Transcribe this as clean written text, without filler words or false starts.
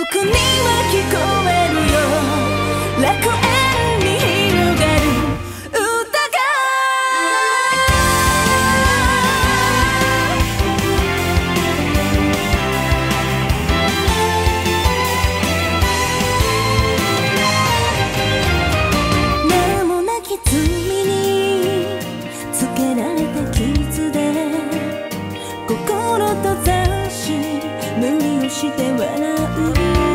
こには聞こえるよ楽園に広がる歌が名もなき罪につけられた傷で心閉ざし無理をして笑う